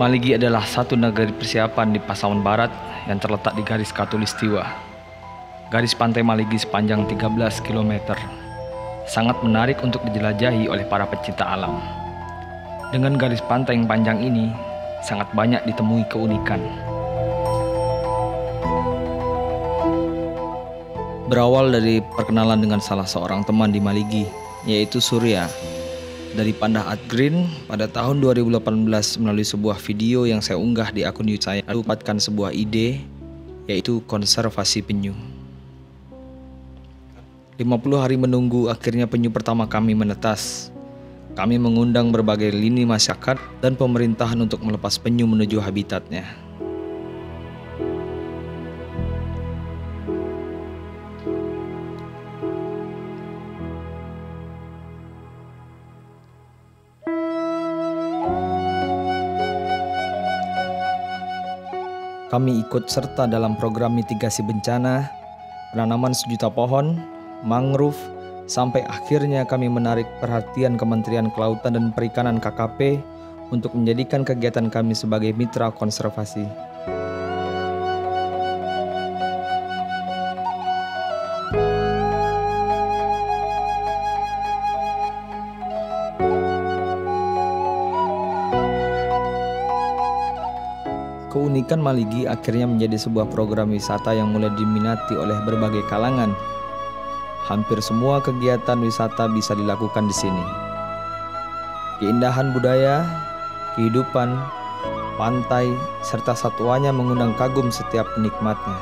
Maligi adalah satu negeri persiapan di Pasaman Barat yang terletak di garis Khatulistiwa. Garis pantai Maligi sepanjang 13 km. Sangat menarik untuk dijelajahi oleh para pecinta alam. Dengan garis pantai yang panjang ini, sangat banyak ditemui keunikan. Berawal dari perkenalan dengan salah seorang teman di Maligi, yaitu Surya, dari Panda Art Green pada tahun 2018 melalui sebuah video yang saya unggah di akun YouTube saya, mendapatkan sebuah ide, yaitu konservasi penyu. 50 hari menunggu, akhirnya penyu pertama kami menetas. Kami mengundang berbagai lini masyarakat dan pemerintahan untuk melepas penyu menuju habitatnya. Kami ikut serta dalam program mitigasi bencana, penanaman 1 juta pohon, mangrove, sampai akhirnya kami menarik perhatian Kementerian Kelautan dan Perikanan KKP untuk menjadikan kegiatan kami sebagai mitra konservasi. Keunikan Maligi akhirnya menjadi sebuah program wisata yang mulai diminati oleh berbagai kalangan. Hampir semua kegiatan wisata bisa dilakukan di sini. Keindahan budaya, kehidupan, pantai, serta satwanya mengundang kagum setiap penikmatnya.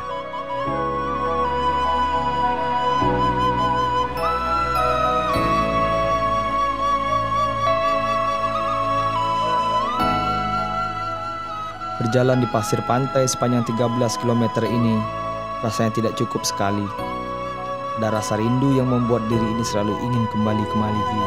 Berjalan di pasir pantai sepanjang 13 km ini rasanya tidak cukup sekali. Ada rasa rindu yang membuat diri ini selalu ingin kembali ke Maligi.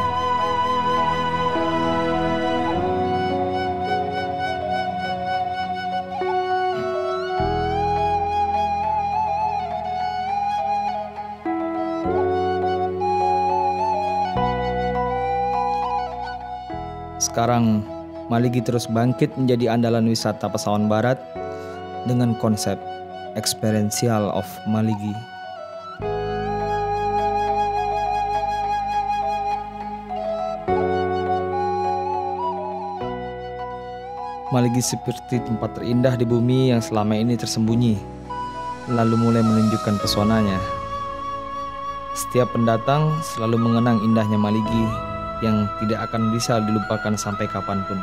Sekarang Maligi terus bangkit menjadi andalan wisata Pasaman Barat dengan konsep Experiential of Maligi. Maligi seperti tempat terindah di bumi yang selama ini tersembunyi, lalu mulai menunjukkan pesonanya. Setiap pendatang selalu mengenang indahnya Maligi yang tidak akan bisa dilupakan sampai kapanpun.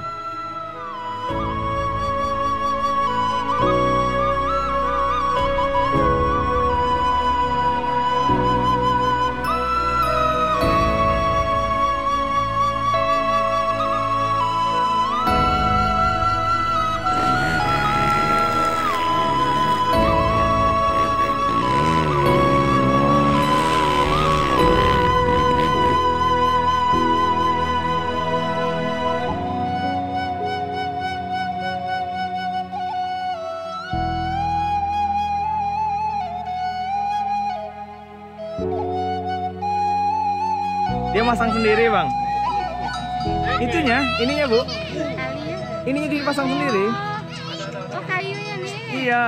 Dia masang sendiri, Bang. Ininya, Bu. Ininya dipasang sendiri. Oh, kayunya nih. Iya.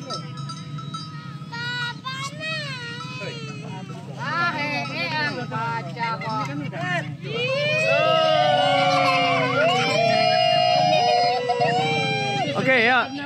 Baca kok. Oke, ya.